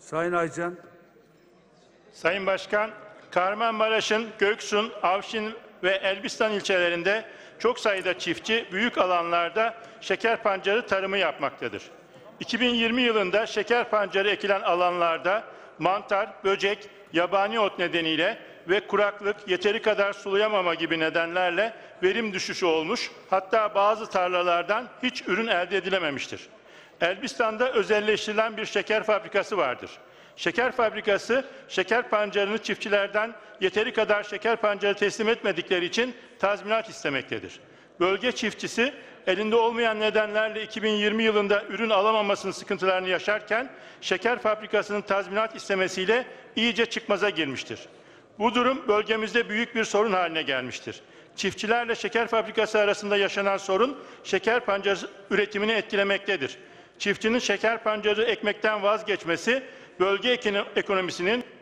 Sayın Aycan. Sayın Başkan, Kahramanmaraş'ın Göksun, Avşin ve Elbistan ilçelerinde çok sayıda çiftçi büyük alanlarda şeker pancarı tarımı yapmaktadır. 2020 yılında şeker pancarı ekilen alanlarda mantar, böcek, yabani ot nedeniyle ve kuraklık, yeteri kadar sulayamama gibi nedenlerle verim düşüşü olmuş, hatta bazı tarlalardan hiç ürün elde edilememiştir. Elbistan'da özelleştirilen bir şeker fabrikası vardır. Şeker fabrikası, şeker pancarını çiftçilerden yeteri kadar şeker pancarı teslim etmedikleri için tazminat istemektedir. Bölge çiftçisi, elinde olmayan nedenlerle 2020 yılında ürün alamamasının sıkıntılarını yaşarken, şeker fabrikasının tazminat istemesiyle iyice çıkmaza girmiştir. Bu durum bölgemizde büyük bir sorun haline gelmiştir. Çiftçilerle şeker fabrikası arasında yaşanan sorun, şeker pancarı üretimini etkilemektedir. Çiftçinin şeker pancarı ekmekten vazgeçmesi, bölge ekonomisinin